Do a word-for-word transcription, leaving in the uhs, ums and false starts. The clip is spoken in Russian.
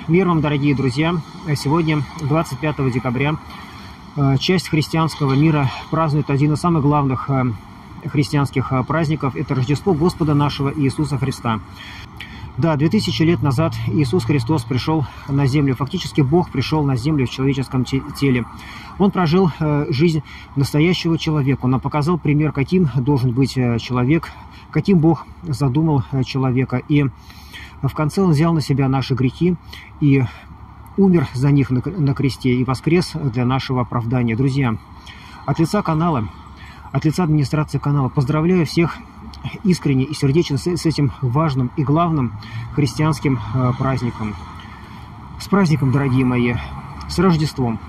Мир вам, дорогие друзья! Сегодня, двадцать пятого декабря, часть христианского мира празднует один из самых главных христианских праздников – это Рождество Господа нашего Иисуса Христа. Да, две тысячи лет назад Иисус Христос пришел на землю. Фактически Бог пришел на землю в человеческом теле. Он прожил жизнь настоящего человека. Он показал пример, каким должен быть человек, каким Бог задумал человека. И в конце Он взял на себя наши грехи и умер за них на кресте и воскрес для нашего оправдания. Друзья, от лица канала, от лица администрации канала поздравляю всех искренне и сердечно с этим важным и главным христианским праздником. С праздником, дорогие мои, с Рождеством!